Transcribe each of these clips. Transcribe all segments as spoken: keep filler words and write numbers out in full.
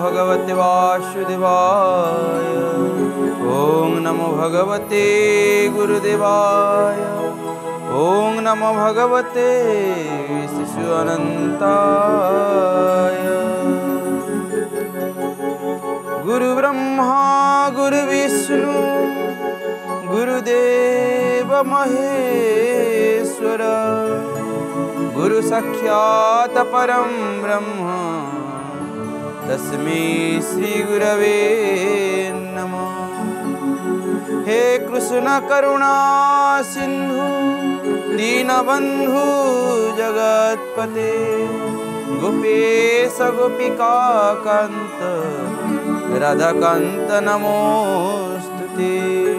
भगवते वासुदेवाय। ओम नमो भगवते गुरुदेवाय। ओम नमो भगवते शिशु अनंताय। गुरु ब्रह्मा गुरु विष्णु गुरुदेव महेश्वर। गुरु साक्षात् परम ब्रह्म तस्मै श्री गुरवे नमः। हे कृष्ण करुणा सिंधु दीनबंधु जगत्पते। गोपेश गोपिका कांत राधाकांत नमोस्तुते।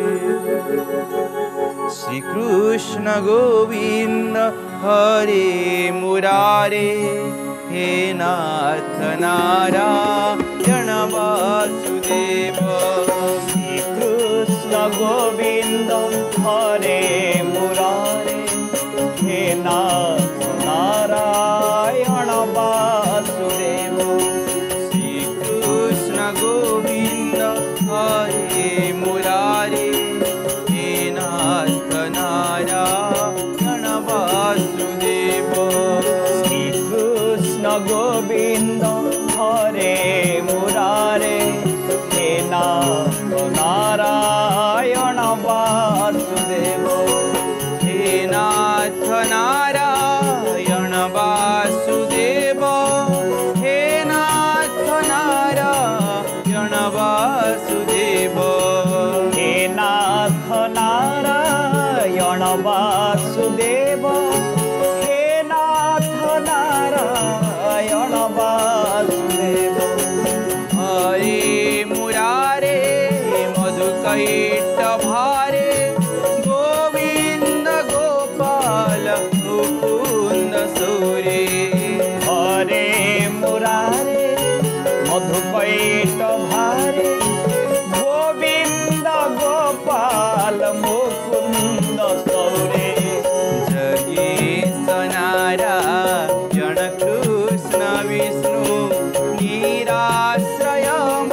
श्री कृष्ण गोविंद हरे मुरारे। हे नाथ नारायण वासुदेव। श्री कृष्ण गोविंद हरे मुरारे। हे नाथ नारायण वासुदेव। श्री कृष्ण गोविंद हरे मुरारे। हे नाथ नारायण वासुदेव। श्री कृष्ण गोविंद हरे मुरारे। हे नाथ नारायण वासुदेव। हे नाथ नारायण वासुदेव। हे नाथ नारायण वासुदेव। हे नाथ नारायण वासुदेव। हे नाथ नारायण वासुदेव। हरे मुरारे मधुकैट भारे। गोविंद गोपाल मुकुंद सूरे। हरे मुरारे मधुकैट भारे। गोविंद गोपाल मुकुंद सौरे। जगेश नारायण कृष्ण विष्णु निराश्रय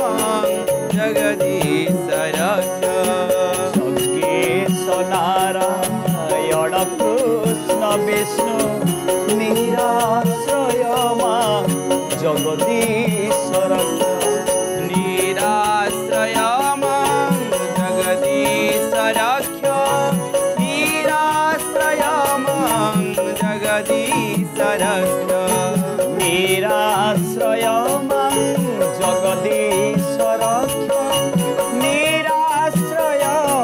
जगदीश रक्ष। जगेश नारायण कृष्ण विष्णु निराश्रय जगदीश रक्ष। निराश्रय जगदीश रक्ष। निराश्रय जगदीश रक्ष। निराश्रय जगदीश रक्ष। निराश्रय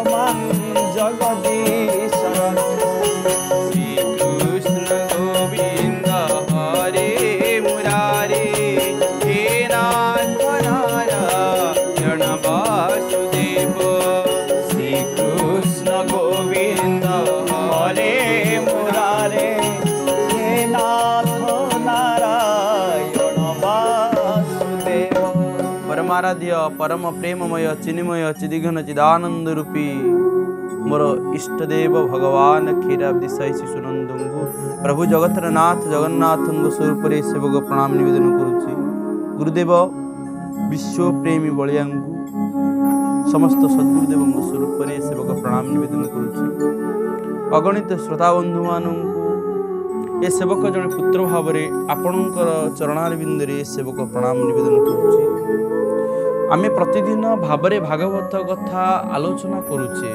जगदीश रक्ष। श्री कृष्ण गोविंद हरे मुरारे। हे नाथ नारायण वासुदेव। श्री कृष्ण गोविंद हरे मुरारे। हे नाथ नारायण वासुदेव। परमाराध्य परम प्रेममय चिन्मय चिदिघन चिदानंद रूपी मोर इष्टदेव भगवान क्षीराब्दी साई शिशुनंदू प्रभु जगतर नाथ जगन्नाथ स्वरूप सेवक प्रणाम निवेदन करुच्ची। गुरुदेव विश्वप्रेमी बलियांगू समस्त सद्गुरुदेव स्वरूप सेवक प्रणाम निवेदन करुच्ची। अगणित श्रोताबंधु मानू ए सेवक जड़े पुत्र भाव में आपणकर चरणारविंदे सेवक प्रणाम निवेदन करुच्ची। आमे प्रतिदिन भावरे भागवत कथा आलोचना करुचे।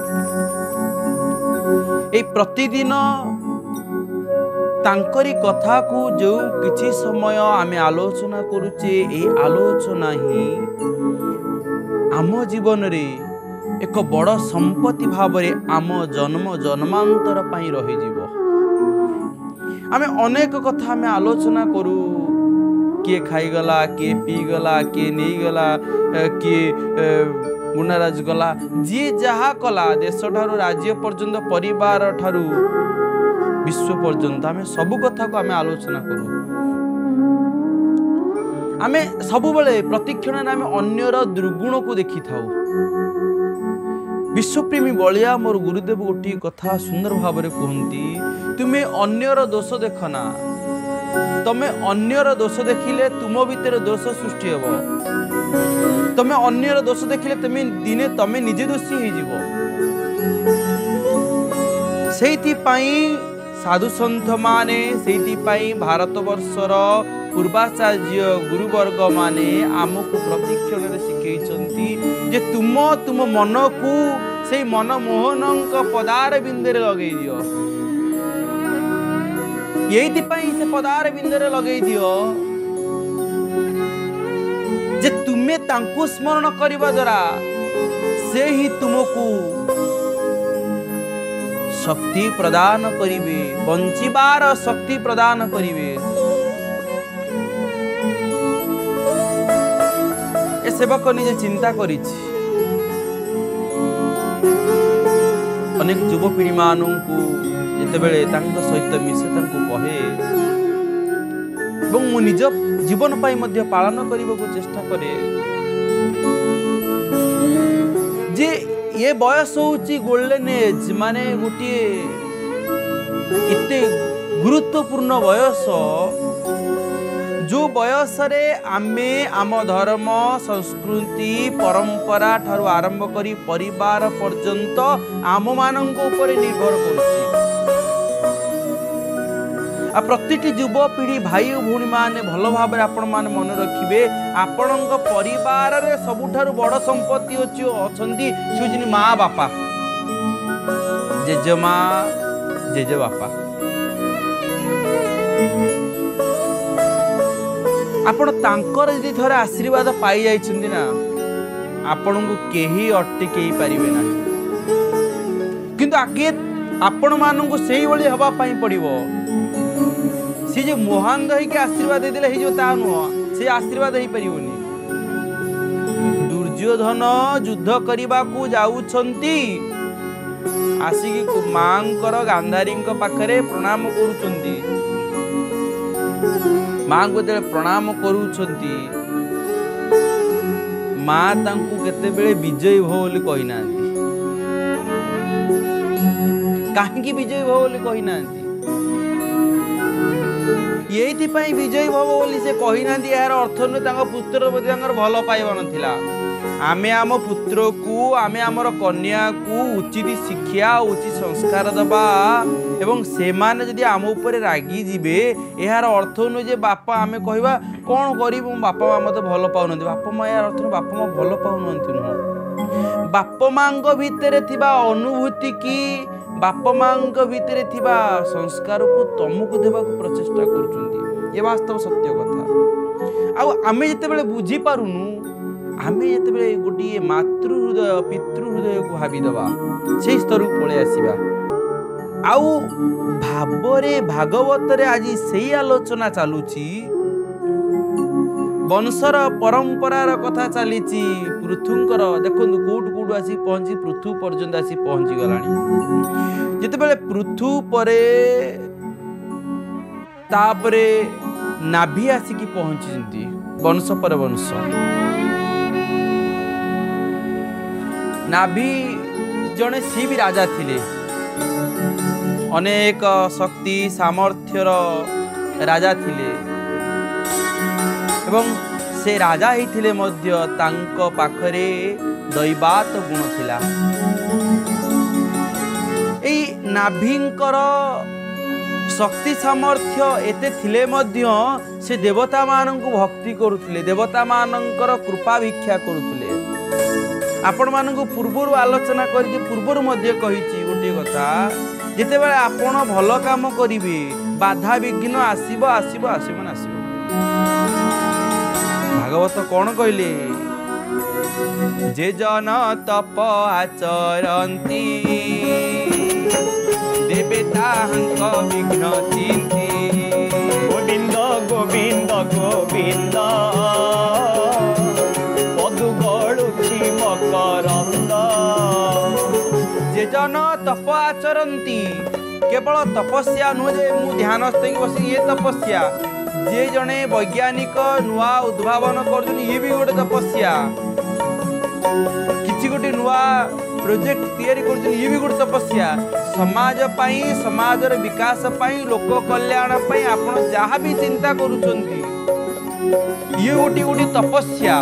ए प्रतिदिन तांकरी कथा को जो किछि समय आमे आलोचना करुचे। ए आलोचना ही आम जीवन रे एक बड़ संपत्ति भावरे आम जन्म जन्मांतर पाई रही जीव। आमे अनेक कथा आमे आलोचना करू। किए खाईगला किए पीगला किए नहींगला किए गुणाराज गला जी जहा कला देश ठारू राज्य पर्यंत परिवार ठारू विश्व पर्यंत आमे सबु कथा को आमे आलोचना करू। आमे सबु बेले प्रतिक्षण आमे अन्यर दुर्गुण को देखि थाउ। विश्वप्रेमी बलिया मोर गुरुदेव गोटी कथा सुंदर भाव में कहती, तुम्हें अन्यर दोष देखना तमे अन्यर दोष देखिले तुम भीतर दोष सृष्टि हेबो। तमे अन्यर दोष देखिले तमे दिने तमे निजे दोषी हो जीवो। सेति पई साधु सन्थ माने सेति पई भारत वर्षर पूर्वाचार्य गुरुवर्ग माने आमको प्रतिक्षण रे शिखैछंती जे तुम तुम मन को से मनमोहनक पदार बिंदरे लगे दियो। यही से पदार बिंदरे लगे दियो जे तुमे तांको स्मरण करबा द्वारा से ही तुमको शक्ति प्रदान करिवे, बंचिबार शक्ति प्रदान करिवे। ए सेवक निजे चिंता करिछि अनेक युवपीढ़ी मानू जितेबले सहित मिसे कहे मु निज जीवन पाई मध्य पालन करने को चेष्टा करे जे ये बयस होची गोल्डन एज माने गोटे इतने गुरुत्वपूर्ण बयस जो बयस रे आमे आम धर्म संस्कृति परंपरा ठारू आरंभ करी परिवार पर्यंत आम मानक ऊपर निर्भर करुछि। आ प्रतिटी युवपीढ़ी भाई और भौणी माने भल भाव आपण माने मन रखिबे आपणक परिवार रे सबुठारु बड़ संपत्ति अछि अछंती सुजनी माँ बापा जेजेमा जेजे बापा। आपण तांकर यदि थरे आशीर्वाद पाई जाइछंती ना आपण को केही अटकेई पारिबे ना किंतु आगे आपण मानन को सेही भली हवा पाई पड़िबो। सी जे मोहन दही के आशीर्वाद देले हे जो ता नुह से आशीर्वाद ही परिबोनी। दुर्योधन युद्ध करबा को जाउछंती आसिकी मांकर गांधारी पाखरे प्रणाम करूछंती। माँ को जब प्रणाम करूछंती माँ तांकु केते बेले विजयी भव बोली कहि नांती। काहेकि विजयी भव बोली कहि नांती यही विजयी भव बोली से कहि नांती। यार अर्थ न तांको पुत्र प्रति तांकर भल पाइबा नथिला। आमे आम पुत्र को आमे आमर कन्या को उचित शिक्षा उचित संस्कार दबा एवं से माने जदि आम ऊपर रागी जिबे यार अर्थ नु जे बापा आमे कहबा कोन करिबो बापा माँ मते भल पाउनथि। बापा माँ यार अर्थ बापा माँ भल पाउनथि न बापा मांग भितरे थिबा अनुभूति की बापा मांग भितरे थिबा संस्कार को तुमको देबा को प्रचेष्टा करूछंती। ये वास्तव सत्य कथा। आ आमे जते बेले बुझी पारुनु आमे जते बेले गोटी मातृ हृदय पितृ हृदय को भाबी दबा से स्तर को पळे आसीबा। आउ भावरे भागवत रे आज सेही आलोचना चालुची वंशर परंपरार कथा चली पृथुंकर देखो कौट कौट आसी पहुंची पृथु पर्यंत आसी पहुंची गलानी। जिते बेले पृथु परे तापरे नाभि आसिकी पहुंची वंश पर वंश। नाभि जड़े सी भी राजा थिले अनेक शक्ति सामर्थ्यर राजा थिले एवं से राजा ही थिले मध्य तांको पाखरे दैवात गुण थिला। एई नाभिंकर शक्ति सामर्थ्य एते थिले मध्य से देवता मानंकु भक्ति करुथिले देवता मानंकर कृपा भिक्षा करुथिले। आपण मानंकु पूर्वरु आलोचना करि पूर्वरु मध्य कहिछि गोटे कथा जेते बेले आपण भल काम करिवे बाधा विघ्न आसीबो आसीबो आसीबो ना आसीबो। भागवत कौन कहले जे जन तप आचरती देवे ताहंक विघ्न चिंती। गोविंद गोविंद गोविंद पदु गळुछि मकरंद। जे जन तप आचरती केवल तपस्या नुहे मु ध्यानस्थ बस ये तपस्या जे जने वैज्ञानिक नुआ उद्भावन कर ये भी गोटे तपस्या किसी गोटे नुआ प्रोजेक्ट तैयारी कर ये भी गोटे तपस्या समाज पाई समाजर विकास पाई लोक कल्याण पाई आपण जहाँ भी चिंता करुचंती ये गोटे गोटे तपस्या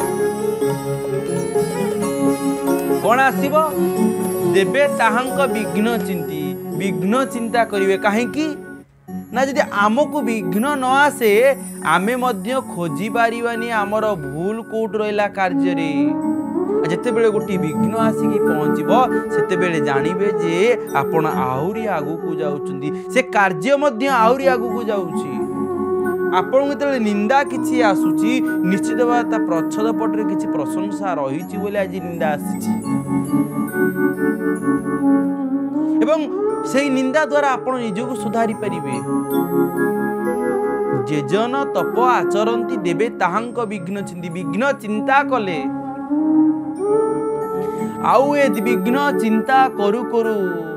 कौन आसीबो देबे ताहांक विघ्न चिंती विघ्न चिंता करिवे काहेकि ना जदि आमको विघ्न न आसे आमे मध्य खोजी पारिबानी आमर भूल कोट रहिला कार्य रे जेते बेले गोटी विघ्न आसिकी पहुँचबो सेते बेले जानिबे जे आपण आहुरी आगु को जाउचंदी से कार्य मध्य आहुरी आगु को जाउची आपण जेते निंदा किछि आसुची निश्चित भाता प्रच्छद पटरे किछि प्रशंसा रहिछि बोले आज निंदा आसीछि एवं सेई निंदा द्वारा आपण निजको सुधारी परिबे जेजन तप आचरंती देबे ताहांक विघ्न चिंती विघ्न चिंता कले आउ ए विघ्न चिंता करू करू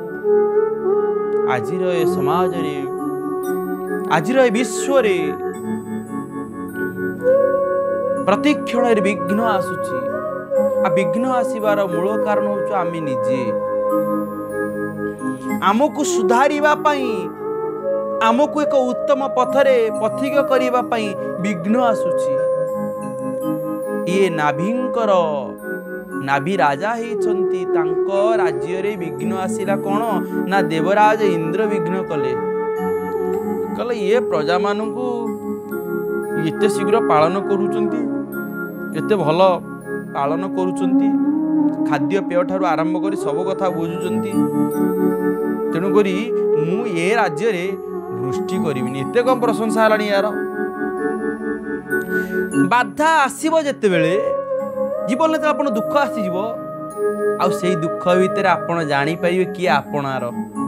आजिर ए समाज रे आजिर ए विश्व रे प्रति क्षण विघ्न आसुची आ विघ्न आसीबार मूल कारण होचो आमी निजे आमको सुधारिबा पई आमको एक उत्तम पथरे पथिक करिबा पई विघ्न आसुची ये नाभिंकर नाभि राजा होती राज्य रे विघ्न आसिला कौन ना देवराज इंद्र विघ्न कले कले ये प्रजा मानू एते शीघ्र पालन करुचंती एते भल पालन करुचंती खाद्य पेय ठारू आरंभ करी सब कथा बुझुचंती तेणुक मु ये राज्य रे वृष्टि करिबिनी एते कम प्रशंसा हलानी यार बाधा आसीबो जेते बेले जीवन में आप दुख आसीज आई दुख भितर आपण जानी पारे किए आपणार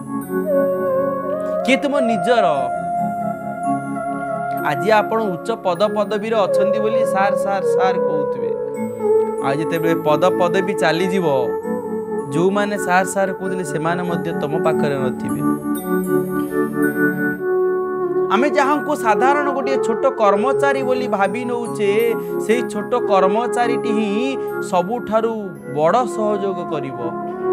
किए तुम निजर आज आप उच्च पद पदवी अच्छा बोली सार सार सार कहते आज जिते पद पदवी चली जो मैंने सार सार कहते से तुम पाखे नथिबे आमे जहाँ को साधारण गोटे छोट कर्मचारी बोली भावी नौचे से छोट कर्मचारी ही सबुठारु बड़ सहयोग करिवो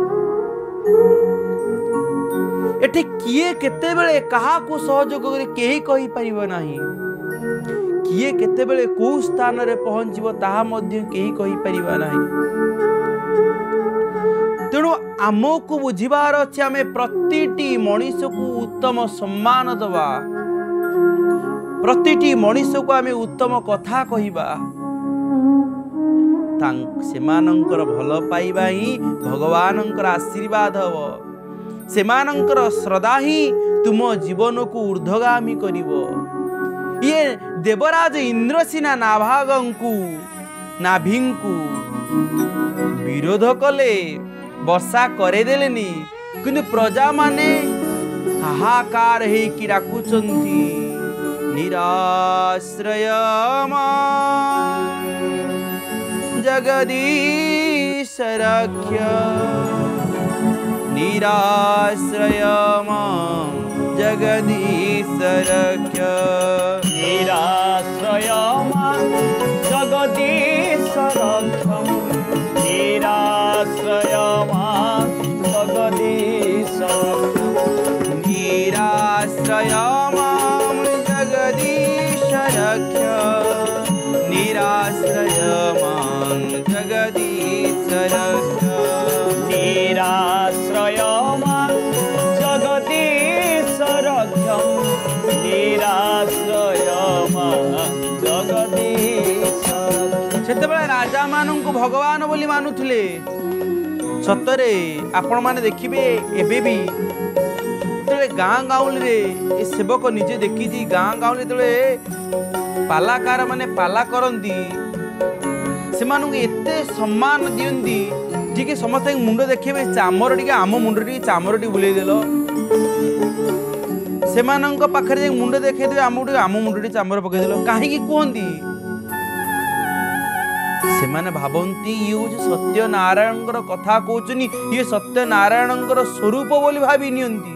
एठी किए केते बेले कहा को सहयोग करे केही कहि परिबो नाही किए केते बेले को स्थान रे पहुंचबो ताहा मध्ये केही कहि परिबा नाही तेणु आमको बुझिबार अछि आमे प्रतिटी मनुष्य को उत्तम सम्मान दबा प्रतिटी मनुष्य को आमे उत्तम कथा कहिबा सेमानंकर भल पाइबा ही भगवानंकर आशीर्वाद हबो सेमानंकर श्रद्धा ही तुम जीवन को ऊर्ध्वगामी करिवो ये देवराज इंद्रसेना नाभागंकु नाभिंकु विरोध कले वर्षा करे देलेनी किंतु प्रजा माने हाहाकार हे कि राखुचंती निराश्रय जगदीश रक्ष निराश्रय जगदीश रक्ष निराश्रय जगदीश रक्ष निराश्रय जगदीश निराश्रय जगदीश रक्ष निराश्रय जगदीश रक्ष निराश्रय जगदीश रक्ष निराश्रय जगदीश सेतेबेले राजा मानू भगवान बोली मानुथिले सतरे आपण माने देखिबे एबे भी गाँ गाउली रे ए सेवक निजे देखी गाँ गाउली तले पालाकार माने पाला करंती से मानू एते सम्मान दियंती ठीक समस्त मुंड देखिबे चामर टिके आम मुंड टिके चामर टिके बुलेई देलो से मानंक पाखरे जे मुंड देखै दे आम टिके आम मुंड टिके चामर पकै देलो काहे की कोहंती से माने भाबंती ये जो सत्य नारायण कथा कहचनी ये सत्य नारायण स्वरूप बोली भावी नियंती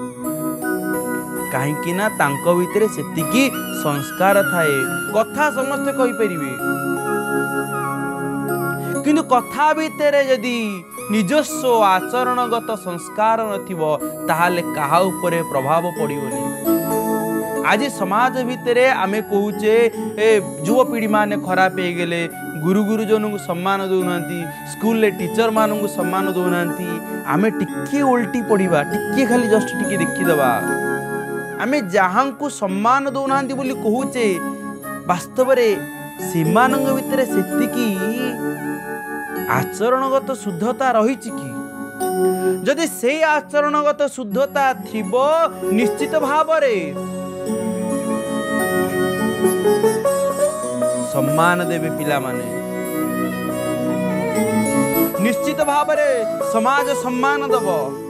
कहीं ना तांको भितरे सेतिकी संस्कार थाए कथा समस्ते कहि परिबे किंतु कथा भितर जदि निजस्व आचरणगत संस्कार नथिबो ताहाले काहा उपरे प्रभाव पड़िबोनी। आज समाज भितर आमे कहूचे युवपीढ़ी माने खराब हो गले, गुरु गुरुजन को सम्मान दौना, स्कूल रे टीचर मान को सम्मान दौना, आमे टिके उल्टी पड़िबा, टिके खाली जस्ट टिके देखीदबा, आमे जहाँ को सम्मान दौना बोली कहूचे वास्तव सेमानंग भितर सेतिकी आचरणगत शुद्धता रही कि जदि से आचरणगत शुद्धता थिबो निश्चित भाव सम्मान देवे पिला माने, निश्चित भाव समाज सम्मान दब।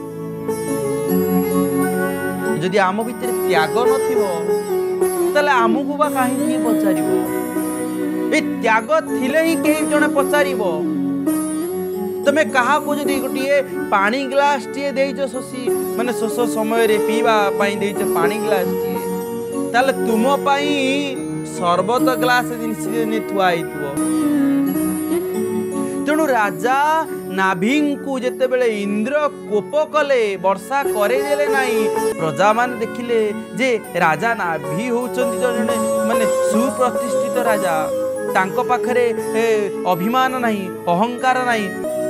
जदि आम भितर त्याग नथिबो ताले आमको बा कहीं पचारिबो, ए त्याग थिले ही कहीं जने पचारिबो। तमे कहा को जदि गोटे पानी ग्लास टीए देइछ शोषी माने शोष समय रे पीवा पाई देइछ पानी ग्लास टीए, ताले तुम पाई सर्बत ग्लास दिन थुआ होइतबो। तेणु राजा नाभिं को जेते बेले इंद्र कोप कले वर्षा करे देले नाही, प्रजा मान देखिले जे राजा नाभि होउचंती जने माने सुप्रतिष्ठित राजा, तांको पाखरे अभिमान नाही, अहंकार नाही।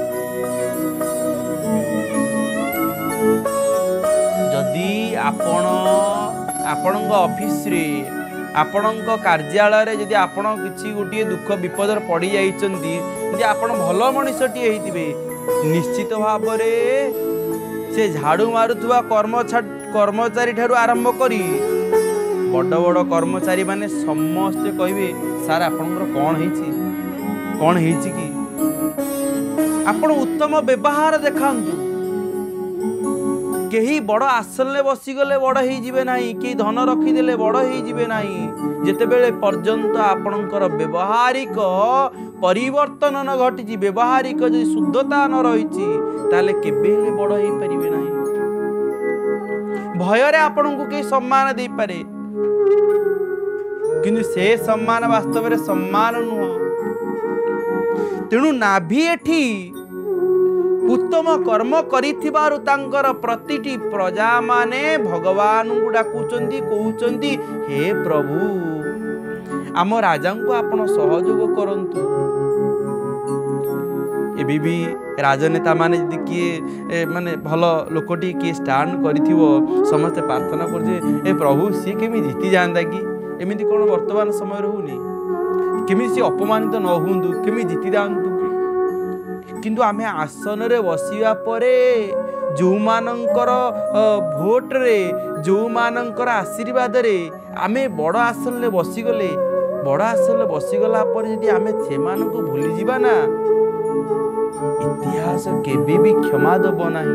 जदि आपण आपण ऑफिस रे आपण कार्यालय जदि आपण किसी गोटे दुख विपद पड़ी जाइछंती, जदि आपण भल मनुष्यटी होइतिबे निश्चित भाव से झाड़ू मारुथुवा कर्मचारी ठारू आरंभ करी बड़ बड़ कर्मचारी माने समस्ते कहबे सार आपनकर कौन हेछि कौन हेछि कि आपण उत्तम व्यवहार देखांतु। केही बड़ आसन बसीगले बड़ हो नाही, केही धन रखीदेले बड़ हो नाही, जेतेबेले पर्यंत आपणकर व्यवहारिक परिवर्तन न घटी, व्यवहारिक जो शुद्धता न रही ताले केबेले बड़ हो पारिबे नाही। भय रे आपन को के सम्मान दे पारे किंतु से सम्मान वास्तव रे सम्मान नुह। तेणु नाभि एठी उत्तम कर्म करिथिबारु तांकर प्रतिटी प्रजा माने भगवान को डाकुचंती, कहउचंती हे प्रभु आम राजा को आपण सहयोग करंतु। एबी भी राजनेता माने जदि किए माने भल लोकटी किए स्टांड करिथिवो समस्त प्रार्थना करजे ए प्रभु सी केमी जीति जांदा कि एमिति कोन वर्तमान समय रहउनी, केमी सी अपमानित न होंदु, केमी जीति जांतु। किंतु आमे आसन रे बसिया परे जो मानकर भोट रे जो मानकर आशीर्वाद रे आमे बड़ आसन रे बसी गले, बड़ आसन रे बसी गला पर यदि आमे से मान को भूली जीवा ना इतिहास केबे भी क्षमा दब नाही।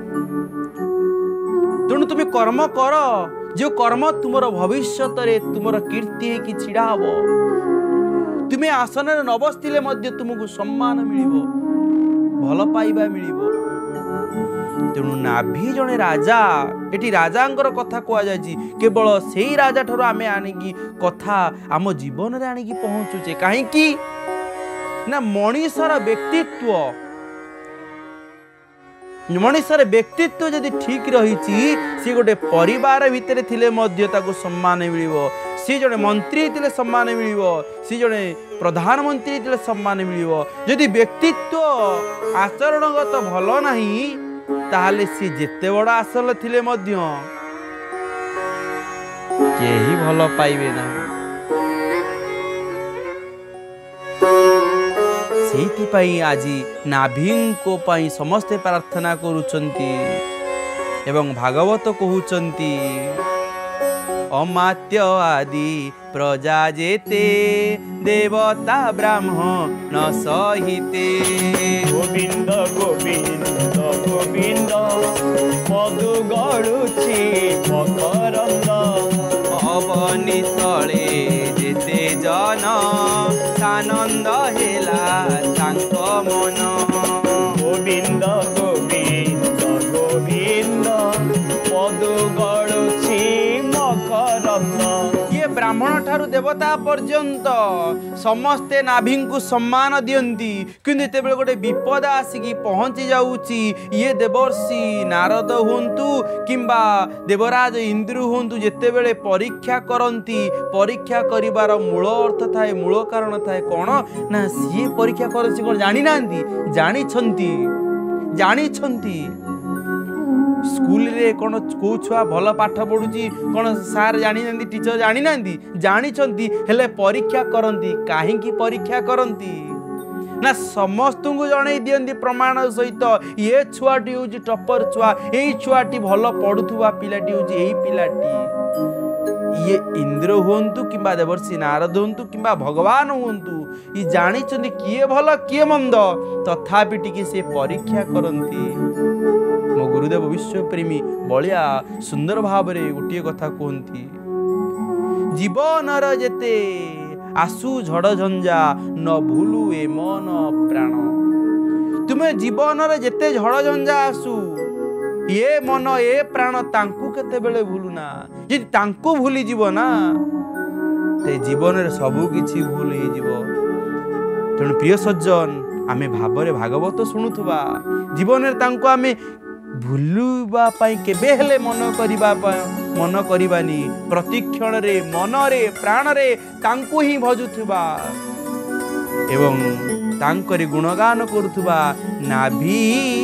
तेणु तुम कर्म कर जो कर्म तुमर भविष्यत रे तुमर कीर्ति है कि छिड़ा हबो। तुम्हें आसन रे न बसतिले मध्य तुमको सम्मान मिलिबो, भल पाइबा मिलिबो। तेणु नाभि जने राजा एटी राजांकर कथा कह जायछि, केवल सेही राजा ठरो आमे आनिकी कथा आम जीवन रे आनिकी पहुँचुचे। काहे कि ना मनीषर व्यक्तित्व मनीषर व्यक्तित्व यदि ठीक रही सी गोटे परिवार भितर थिले मध्य ताको सम्मान मिलिबो, सी जने मंत्री थिले सम्मान मिलिबो, सी जने प्रधानमंत्री थिले सम्मान मिलिबो। यदि व्यक्तित्व आचरणगत भल नाही ताहले सी जेते बड़ आसल थिले मध्य केही भल पाइबे ना। सेहिथिपाई आजी नाभिंको पाई समस्ते प्रार्थना करुचंती एवं भागवत कहउचंती अमात्य आदि प्रजा जेते देवता ब्राह्मण न सहिते। गोविंद गोविंद गोविंद मधु गड़ुछि मकरंद अवनी तले जेते जन सानंद हेला तांक मन। गोविंद गोविंद गोविंद मधु गड़ुछि मकरंद। ये ब्राह्मण ठार ठारू देवता पर्यंत समस्ते नाभि को सम्मान दियंती किंतु जेतेबेले गोटे विपद आसिकी पहुंची जाऊची ये देवर्षि नारद हुंतु किंबा देवराज इंद्र हुंतु जेतेबेले परीक्षा करंती परीक्षा करिवार मूल अर्थ थाए मूल कारण थाए कौन ना सी परीक्षा कर कौन जानी नांती जानी छंती जानी छंती स्कूल रे कौन को छुआ भल पाठ पढ़ुची कौन सार जानी नांती टीचर जानी नांती जानी छंती हेले परीक्षा करंती काहे की परीक्षा करंती ना समस्त को जन दियंती प्रमाण सहित ये छुआटी हूँ टपर छुआ यही छुआटी भल पढ़ुवा पिलाटी हूँ यही पिलाटी ये इंद्र हुंतु किंबा देवर्षि नारद हुंतु किंबा भगवान हुंतु ये जानी किए भल किए मंद तथापि टिके से परीक्षा करंती। मो गुरुदेव विश्वप्रेमी बलिया सुंदर भाव रे गोटे कथा कहती जीवनर जेते आसु झड़ झंझा न भूलु ए मन प्राण तुम्हें जीवनर जेते झड़ झंझा आसु ये मन ए प्राण तांकु केते बेले भूलुना यदि तांकु भूली जीव ना ते जीवन रे सबु किछि भूल हे जीव। तेणु प्रिय सज्जन आमे भावरे भागवत शुणुथुबा जीवन रे तांकु आमे भूलुबा पाई केबे हेले मन करिबा मन करिबानी प्रतिक्षण रे मन रे प्राण रे तांकु ही भजुथुबा एवं तांकरी गुणगान करुथुबा नाभि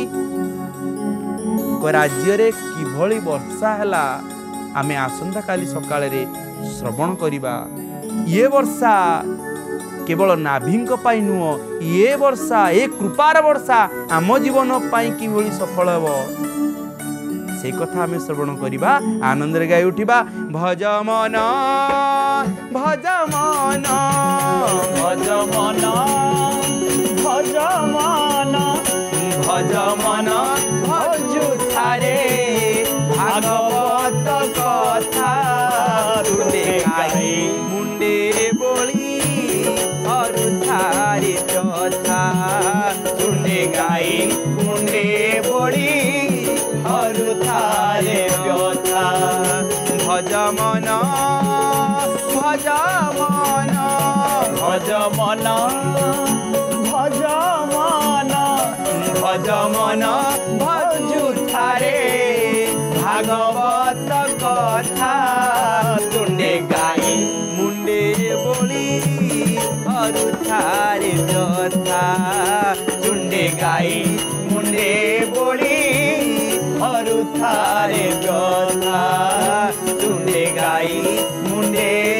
राज्य रे किभली वर्षा हैला आमे आसंता काली सकाळे रे श्रवण करिबा। ये वर्षा केवल नाभिंक पाई नुह ये वर्षा ए कृपार वर्षा आम जीवन पाई किभली सफल हेबो से कथा आमे श्रवण करिबा आनंद रे गाई उठिबा भज मन भज मन भज मन भज मन भज मन भजुथारे भागवत कथा तुने गाई मुंडे बोली अरुथारे कथा तुने गाई मुंडे बोली अरुथारे व्यथा भज मन भज मन भज मन भज मन भज मन भजुथारे भागवत कथा तुंडे गाई मुंडे बोली अरुथारे व्यथा तुंडे गाई मुंडे बोली अरुथारे व्यथा तुंडे गाई मुंडे